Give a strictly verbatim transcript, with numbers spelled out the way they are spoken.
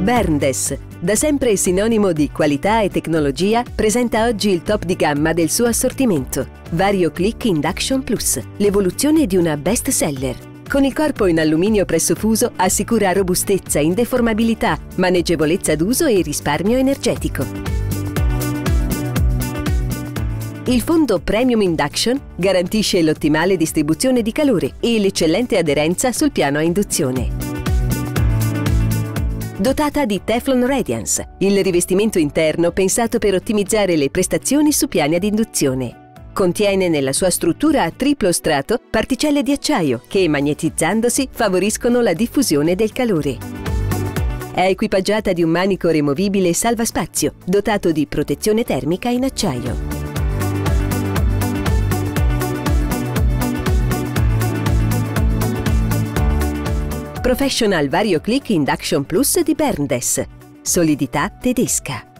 Berndes, da sempre sinonimo di qualità e tecnologia, presenta oggi il top di gamma del suo assortimento. VarioClick Induction Plus, l'evoluzione di una best seller. Con il corpo in alluminio pressofuso assicura robustezza, indeformabilità, maneggevolezza d'uso e risparmio energetico. Il fondo Premium Induction garantisce l'ottimale distribuzione di calore e l'eccellente aderenza sul piano a induzione. Dotata di Teflon Radiance, il rivestimento interno pensato per ottimizzare le prestazioni su piani ad induzione. Contiene nella sua struttura a triplo strato particelle di acciaio che, magnetizzandosi, favoriscono la diffusione del calore. È equipaggiata di un manico removibile salvaspazio, dotato di protezione termica in acciaio. Professional VarioClick Induction Plus di Berndes. Solidità tedesca.